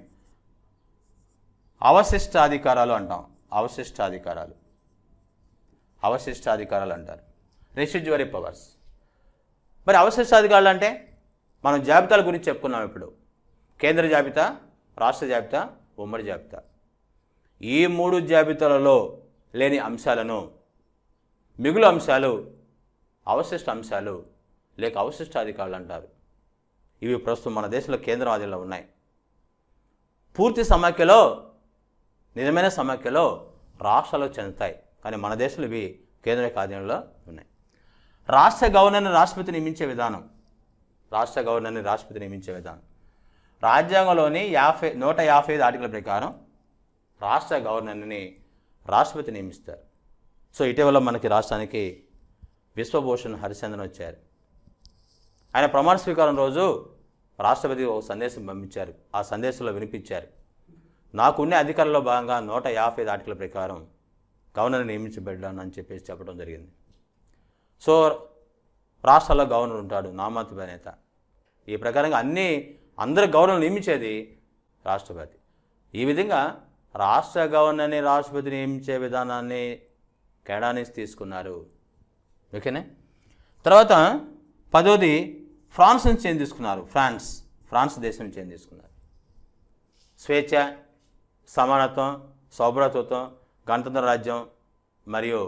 S1: అవశిష్టాధికారాలు అంటాం. అవశిష్టాధికారాలు అవశిష్టాధికారాలు అంటారు, రెసిడ్యువరీ పవర్స్. మరి అవశిష్టాధికారాలు అంటే మనం జాబితాల గురించి చెప్పుకున్నాం ఇప్పుడు. కేంద్ర జాబితా, రాష్ట్ర జాబితా, ఉమ్మడి జాబితా. ఈ మూడు జాబితాలలో లేని అంశాలను మిగులు అంశాలు, అవశిష్ట అంశాలు లేక అవశిష్టాధికారులు అంటారు. ఇవి ప్రస్తుతం మన దేశంలో కేంద్ర ఆధీనంలో ఉన్నాయి. పూర్తి సమాఖ్యలో, నిజమైన సమాఖ్యలో రాష్ట్రాలకు చెందుతాయి, కానీ మన దేశంలో ఇవి కేంద్ర ఆధీనంలో ఉన్నాయి. రాష్ట్ర గవర్నర్ని రాష్ట్రపతి నియమించే విధానం. రాష్ట్ర గవర్నర్ని రాష్ట్రపతి నియమించే విధానం రాజ్యాంగంలోని యాభై నూట యాభై ఐదు ఆర్టికల్ ప్రకారం రాష్ట్ర గవర్నర్ని రాష్ట్రపతి నియమిస్తారు. సో ఇటీవల మనకి రాష్ట్రానికి విశ్వభూషణ్ హరిచందన్ వచ్చారు. ఆయన ప్రమాణ స్వీకారం రోజు రాష్ట్రపతి ఒక సందేశం పంపించారు. ఆ సందేశంలో వినిపించారు, నాకున్న అధికారంలో భాగంగా నూట యాభై ఐదు ఆర్టికల్ ప్రకారం గవర్నర్ నియమించబడ్డాను అని చెప్పేసి చెప్పడం జరిగింది. సో రాష్ట్రాల్లో గవర్నర్ ఉంటాడు, నామాత్రిక నేత. ఈ ప్రకారంగా అన్ని అందరు గవర్నర్ నియమించేది రాష్ట్రపతి. ఈ విధంగా రాష్ట్ర గవర్నర్ని రాష్ట్రపతి నియమించే విధానాన్ని కెనడా నుంచి తీసుకున్నారు. ఓకేనే. తర్వాత పదోది ఫ్రాన్స్ నుంచి ఏం తీసుకున్నారు? ఫ్రాన్స్ ఫ్రాన్స్ దేశం నుంచి ఏం తీసుకున్నారు? స్వేచ్ఛ, సమానత్వం, సౌభ్రతత్వం, గణతంత్ర రాజ్యం మరియు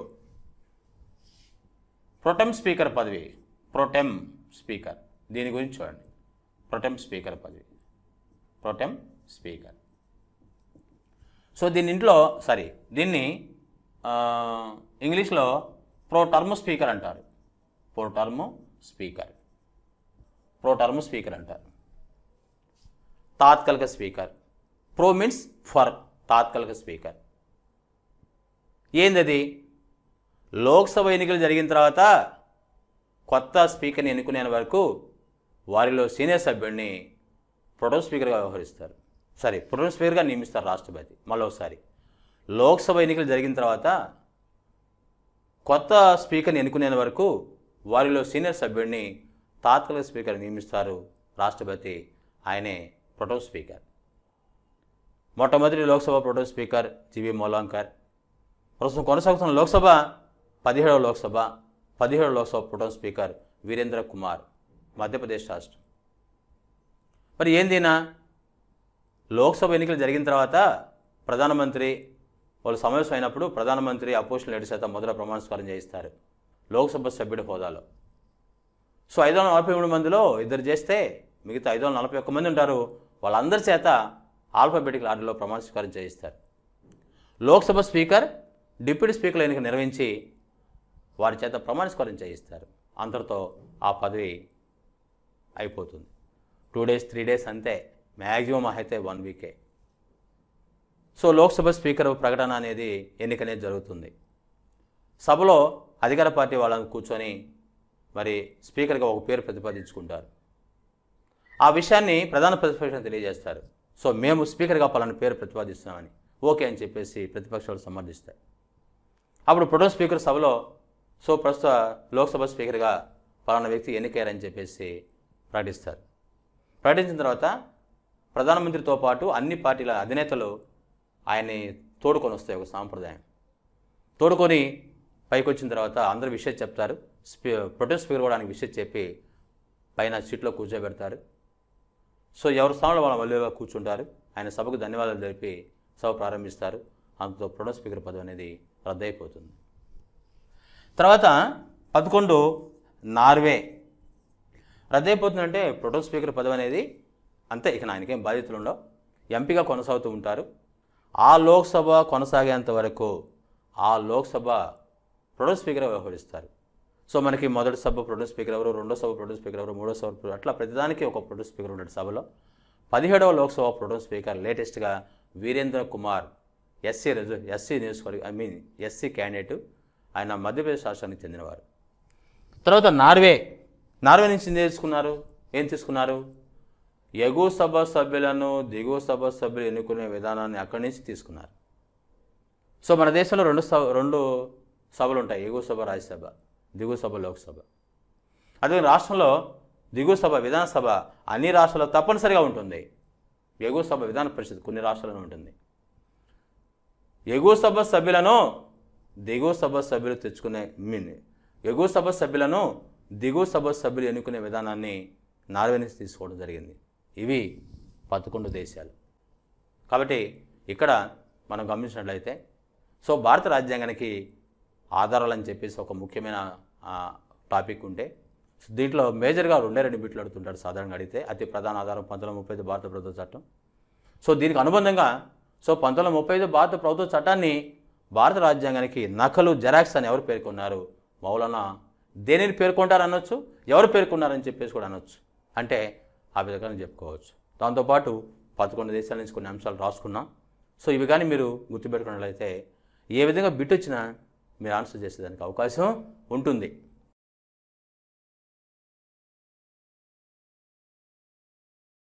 S1: ప్రొటెమ్ స్పీకర్ పదవి. ప్రొటెమ్ స్పీకర్, దీని గురించి చూడండి. ప్రొటెమ్ స్పీకర్ పదవి, ప్రొటెమ్ స్పీకర్. సో దీని ఇంట్లో సారీ దీన్ని ఇంగ్లీష్లో ప్రో టర్మ్ స్పీకర్ అంటారు. Pro term speaker pro term speaker అంటారు. తాత్కాలిక స్పీకర్. ప్రో మీన్స్ ఫర్, తాత్కాలిక స్పీకర్. ఏందది? లోక్సభ ఎన్నికలు జరిగిన తర్వాత కొత్త స్పీకర్ని ఎన్నుకునే వరకు వారిలో సీనియర్ సభ్యుడిని ప్రొటెమ్ స్పీకర్గా వ్యవహరిస్తారు. సరే, ప్రొటెమ్ స్పీకర్గా నియమిస్తారు రాష్ట్రపతి. మళ్ళీ ఒకసారి లోక్సభ ఎన్నికలు జరిగిన తర్వాత కొత్త స్పీకర్ని ఎన్నుకునే వరకు వారిలో సీనియర్ సభ్యుడిని తాత్కాలిక స్పీకర్ నియమిస్తారు రాష్ట్రపతి. ఆయనే ప్రొటెమ్ స్పీకర్. మొట్టమొదటి Lok Sabha pro tem speaker G V Mavalankar. ప్రస్తుతం కొనసాగుతున్న లోక్సభ పదిహేడవ లోక్సభ పదిహేడవ లోక్సభ ప్రొటెమ్ స్పీకర్ వీరేంద్ర కుమార్, మధ్యప్రదేశ్ రాష్ట్రం. మరి ఏందినా లోక్సభ ఎన్నికలు జరిగిన తర్వాత ప్రధానమంత్రి వాళ్ళు సమావేశం అయినప్పుడు ప్రధానమంత్రి అపోజిషన్ లీడర్ చేత మొదట ప్రమాణ స్వీకారం చేయిస్తారు లోక్సభ సభ్యుడి హోదాలో. సో ఐదు వందల నలభై మూడు మందిలో ఇద్దరు చేస్తే మిగతా ఐదు వందల నలభై ఒక్క మంది ఉంటారు. వాళ్ళందరి చేత ఆల్ఫాబెటికల్ ఆర్డర్లో ప్రమాణ స్వీకారం చేయిస్తారు. లోక్సభ స్పీకర్ డిప్యూటీ స్పీకర్ల ఎన్నిక నిర్వహించి వారి చేత ప్రమాణ స్వీకారం చేయిస్తారు. అంతటితో ఆ పదవి అయిపోతుంది. టూ డేస్ త్రీ డేస్ అంతే, మ్యాక్సిమం అయితే వన్ వీకే. సో లోక్సభ స్పీకర్ ప్రకటన అనేది ఎన్నిక అనేది జరుగుతుంది. సభలో అధికార పార్టీ వాళ్ళని కూర్చొని మరి స్పీకర్గా ఒక పేరు ప్రతిపాదించుకుంటారు. ఆ విషయాన్ని ప్రధాన ప్రతిపక్షం తెలియజేస్తారు. సో మేము స్పీకర్గా పలానా పేరు ప్రతిపాదిస్తున్నామని ఓకే అని చెప్పేసి ప్రతిపక్షాలు సమర్థిస్తాయి. అప్పుడు ప్రొటో స్పీకర్ సభలో సో ప్రస్తుత లోక్సభ స్పీకర్గా పలానా వ్యక్తి ఎన్నికయ్యారని చెప్పేసి ప్రకటిస్తారు. ప్రకటించిన తర్వాత ప్రధానమంత్రితో పాటు అన్ని పార్టీల అధినేతలు ఆయన్ని తోడుకొని వస్తాయి. ఒక సాంప్రదాయం తోడుకొని పైకి వచ్చిన తర్వాత అందరూ విషయం చెప్తారు. స్పీ ప్రొటో స్పీకర్ కూడా ఆయనకి విషయం చెప్పి పైన సీట్లో కూర్చోబెడతారు. సో ఎవరి స్థానంలో వాళ్ళ మళ్ళీగా కూర్చుంటారు. ఆయన సభకు ధన్యవాదాలు తెలిపి సభ ప్రారంభిస్తారు. అంతతో ప్రొటో స్పీకర్ పదవి అనేది రద్దయిపోతుంది. తర్వాత పదకొండు నార్వే రద్దయిపోతుందంటే ప్రొటో స్పీకర్ పదవి అనేది అంతే, ఇక ఆయనకేం బాధ్యతలు ఉండవు, ఎంపీగా కొనసాగుతూ ఉంటారు. ఆ లోక్సభ కొనసాగేంత వరకు ఆ లోక్సభ ప్రొటో స్పీకర్ వ్యవహరిస్తారు. సో మనకి మొదటి సభ ప్రొటో స్పీకర్ ఎవరు, రెండో సభ ప్రొటో స్పీకర్ ఎవరు, మూడో సభ అట్లా ప్రతిదానికి ఒక ప్రొటో స్పీకర్ ఉంటాడు సభలో. పదిహేడవ లోక్సభ ప్రొటో స్పీకర్ లేటెస్ట్గా వీరేంద్ర కుమార్ ఎస్సీ రిజ ఎస్సీ నియోజకవర్గ ఐ మీన్ ఎస్సీ క్యాండిడేటు. ఆయన మధ్యప్రదేశ్ రాష్ట్రానికి చెందినవారు. తర్వాత నార్వే నార్వే నుంచి ఏం తీసుకున్నారు ఏం తీసుకున్నారు ఎగువ సభ సభ్యులను దిగువ సభ సభ్యులు ఎన్నుకునే విధానాన్ని అక్కడి నుంచి తీసుకున్నారు. సో మన దేశంలో రెండు సభ రెండు సభలు ఉంటాయి, ఎగువ సభ రాజ్యసభ, దిగువ సభ లోక్సభ. అదే రాష్ట్రంలో దిగువ సభ విధానసభ అన్ని రాష్ట్రాల్లో తప్పనిసరిగా ఉంటుంది. ఎగువ సభ విధాన పరిషత్ కొన్ని రాష్ట్రాల్లో ఉంటుంది. ఎగువ సభ సభ్యులను దిగువ సభ సభ్యులు తెచ్చుకునే మీన్ ఎగువ సభ సభ్యులను దిగువ సభ సభ్యులు ఎన్నుకునే విధానాన్ని నార్వే నుంచి తీసుకోవడం జరిగింది. ఇవి పదకొండు దేశాలు. కాబట్టి ఇక్కడ మనం గమనించినట్లయితే సో భారత రాజ్యాంగానికి ఆధారాలని చెప్పేసి ఒక ముఖ్యమైన టాపిక్ ఉంటే దీంట్లో మేజర్గా రెండే రెండు బిట్లు అడుగుతుంటాడు సాధారణంగా అడిగితే. అతి ప్రధాన ఆధారం పంతొమ్మిది ముప్పై ఐదు భారత ప్రభుత్వ చట్టం. సో దీనికి అనుబంధంగా సో పంతొమ్మిది ముప్పై ఐదు భారత ప్రభుత్వ చట్టాన్ని భారత రాజ్యాంగానికి నకలు జెరాక్స్ అని ఎవరు పేర్కొన్నారు, మౌలానా దేనిని పేర్కొంటారు అనొచ్చు, ఎవరు పేర్కొన్నారని చెప్పేసి కూడా అనొచ్చు. అంటే ఆ విధంగా చెప్పుకోవచ్చు. దాంతోపాటు పదకొండు దేశాల నుంచి కొన్ని అంశాలు రాసుకున్నాం. సో ఇవి కానీ మీరు గుర్తుపెట్టుకున్నట్లయితే ఏ విధంగా బిట్ వచ్చినా మీరు ఆన్సర్ చేసేదానికి అవకాశం ఉంటుంది.